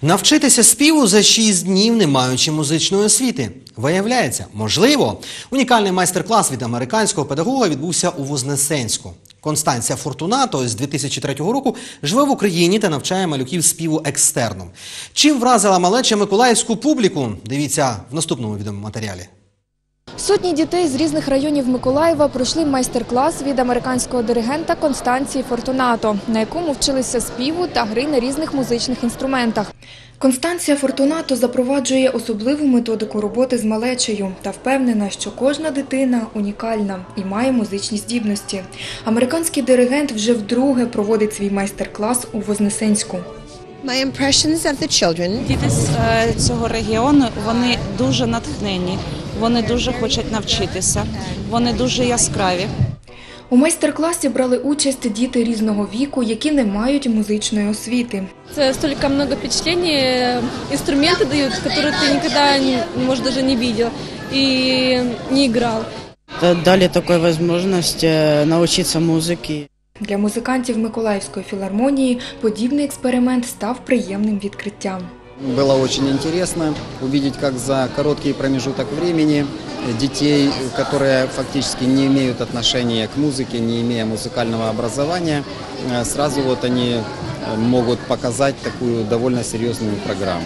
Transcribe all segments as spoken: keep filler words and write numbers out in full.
Навчитися співу за шість днів, не маючи музичної освіти. Виявляється, можливо. Унікальний майстер-клас від американського педагога відбувся у Вознесенську. Констанція Фортунато з дві тисячі третього року живе в Україні та навчає малюків співу екстерном. Чим вразила малеча миколаївську публіку? Дивіться в наступному відеоматеріалі. Сотні дітей з різних районів Миколаєва пройшли майстер-клас від американського диригента Констанції Фортунато, на якому вчилися співу та гри на різних музичних інструментах. Констанція Фортунато запроваджує особливу методику роботи з малечею та впевнена, що кожна дитина унікальна і має музичні здібності. Американський диригент вже вдруге проводить свій майстер-клас у Вознесенську. My impressions of the children. Діти з цього регіону, вони дуже натхненні, вони дуже хочуть навчитися, вони дуже яскраві. У майстер-класі брали участь діти різного віку, які не мають музичної освіти. Це стільки багато впечатлень, інструменти дають, які ти ніколи, може, навіть не бачив і не грав. Дали таку можливість навчитися музиці. Для музикантів Миколаївської філармонії подібний експеримент став приємним відкриттям. Было очень интересно увидеть, как за короткий промежуток времени детей, которые фактически не имеют отношения к музыке, не имея музыкального образования, сразу вот они могут показать такую довольно серьезную программу.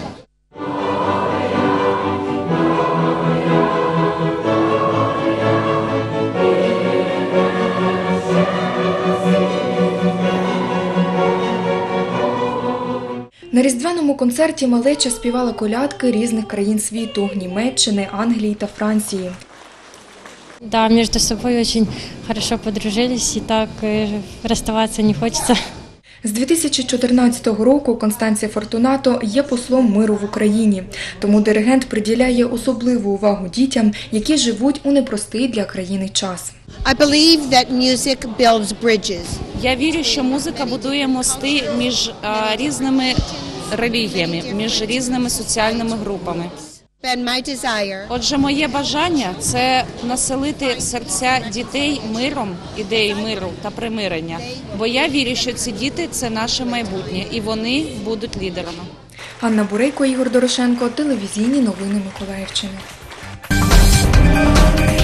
На різдвяному концерті малеча співала колядки різних країн світу – Німеччини, Англії та Франції. Да, между собой очень хорошо подружились, и так расставаться не хочется. З дві тисячі чотирнадцятого року Констанція Фортунато є послом миру в Україні. Тому диригент приділяє особливу увагу дітям, які живуть у непростий для країни час. I believe that music builds bridges. Я вірю, що музика будує мости між а, різними релігіями, між різними соціальними групами. And my desire. Отже, моє бажання – це населити серця дітей миром, ідеї миру та примирення. Бо я вірю, що ці діти – це наше майбутнє, і вони будуть лідерами. Анна Бурейко, Ігор Дорошенко, телевізійні новини Миколаївщини.